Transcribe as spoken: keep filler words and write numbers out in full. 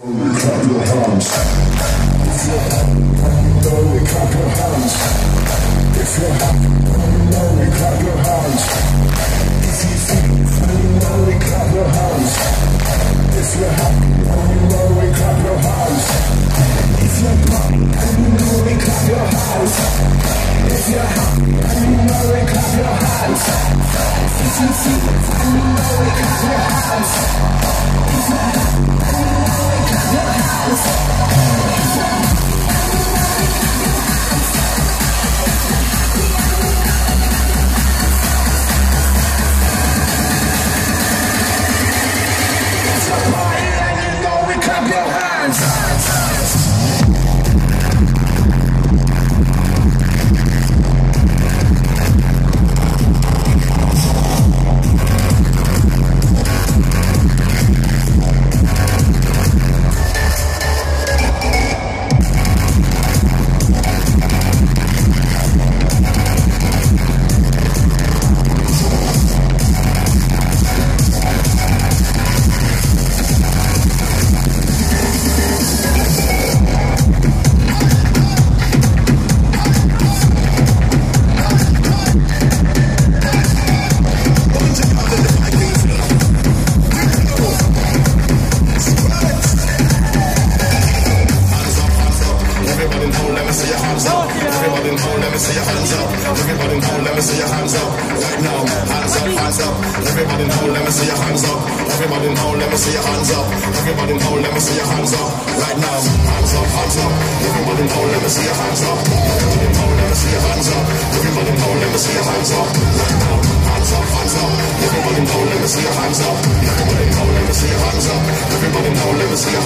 Clap your hands. If you're happy, lonely, clap your hands. If you're happy, lonely, clap your hands. If you feel lonely, clap your hands. If you're happy, lonely, clap your hands. If you're happy, lonely, clap your hands. If you're happy, lonely, clap your hands. If you feel lonely, clap your hands. If you're happy, lonely, clap your hands. If you're happy, Everybody know, let me see your hands up.